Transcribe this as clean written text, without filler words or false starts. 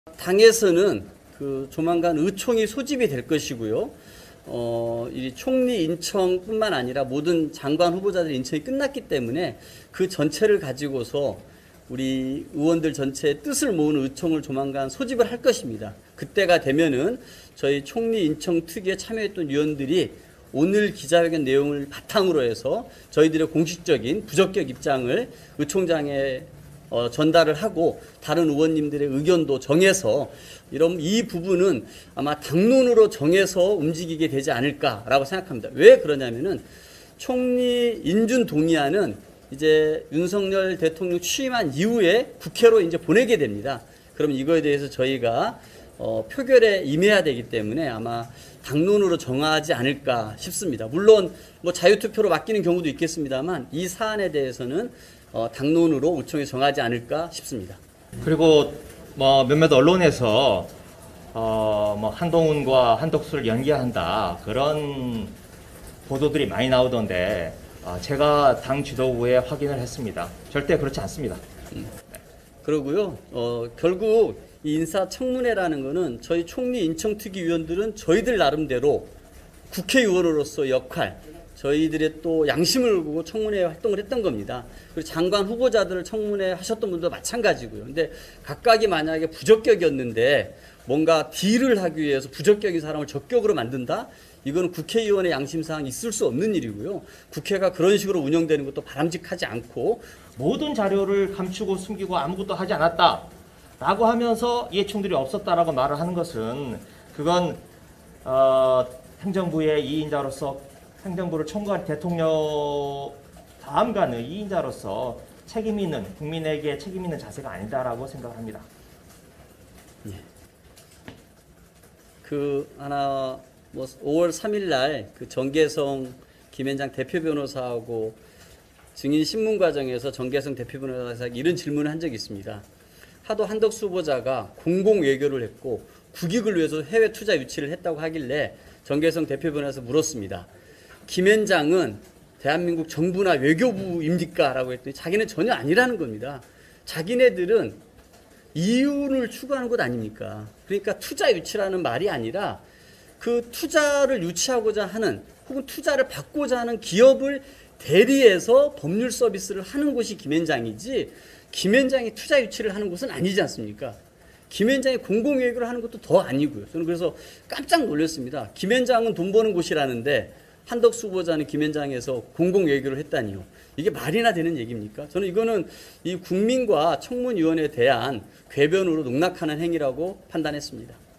당에서는 조만간 의총이 소집이 될 것이고요. 이 총리 인청뿐만 아니라 모든 장관 후보자들 인청이 끝났기 때문에 그 전체를 가지고서 우리 의원들 전체의 뜻을 모으는 의총을 조만간 소집을 할 것입니다. 그때가 되면은 저희 총리 인청 특위에 참여했던 위원들이 오늘 기자회견 내용을 바탕으로 해서 저희들의 공식적인 부적격 입장을 의총장에 전달을 하고 다른 의원님들의 의견도 정해서 이 부분은 아마 당론으로 정해서 움직이게 되지 않을까라고 생각합니다. 왜 그러냐면은 총리 인준 동의안은 이제 윤석열 대통령 취임한 이후에 국회로 이제 보내게 됩니다. 그럼 이거에 대해서 저희가 표결에 임해야 되기 때문에 아마 당론으로 정하지 않을까 싶습니다. 물론 뭐 자유투표로 맡기는 경우도 있겠습니다만 이 사안에 대해서는 당론으로 의총에 정하지 않을까 싶습니다. 그리고 뭐 몇몇 언론에서 뭐 한동훈과 한덕수를 연계한다 그런 보도들이 많이 나오던데 제가 당 지도부에 확인을 했습니다. 절대 그렇지 않습니다. 그러고요. 결국 이 인사청문회라는 거는 저희 총리 인청특위위원들은 저희들 나름대로 국회의원으로서 역할, 저희들의 또 양심을 보고 청문회 활동을 했던 겁니다. 그리고 장관 후보자들을 청문회 하셨던 분도 마찬가지고요. 근데 각각이 만약에 부적격이었는데 뭔가 딜을 하기 위해서 부적격인 사람을 적격으로 만든다? 이거는 국회의원의 양심상 있을 수 없는 일이고요. 국회가 그런 식으로 운영되는 것도 바람직하지 않고 모든 자료를 감추고 숨기고 아무것도 하지 않았다라고 하면서 이해충돌이 없었다라고 말을 하는 것은 그건 행정부의 2인자로서 행정부를 총괄 대통령 다음간의 2인자로서 책임 있는 국민에게 책임 있는 자세가 아니다라고 생각합니다. 예. 5월 3일 날 정계성 김앤장 대표 변호사하고 증인 신문 과정에서 정계성 대표 변호사가 이런 질문을 한 적이 있습니다. 하도 한덕수 후보자가 공공 외교를 했고 국익을 위해서 해외 투자 유치를 했다고 하길래 정계성 대표 변호사가 물었습니다. 김앤장은 대한민국 정부나 외교부입니까? 라고 했더니 자기는 전혀 아니라는 겁니다. 자기네들은 이윤을 추구하는 것 아닙니까? 그러니까 투자 유치라는 말이 아니라 그 투자를 유치하고자 하는 혹은 투자를 받고자 하는 기업을 대리해서 법률 서비스를 하는 곳이 김앤장이지 김앤장이 투자 유치를 하는 곳은 아니지 않습니까? 김앤장이 공공외교를 하는 것도 더 아니고요. 저는 그래서 깜짝 놀랐습니다. 김앤장은 돈 버는 곳이라는데 한덕수 후보자는 김앤장에서 공공외교를 했다니요. 이게 말이나 되는 얘기입니까? 저는 이거는 이 국민과 청문위원회에 대한 궤변으로 농락하는 행위라고 판단했습니다.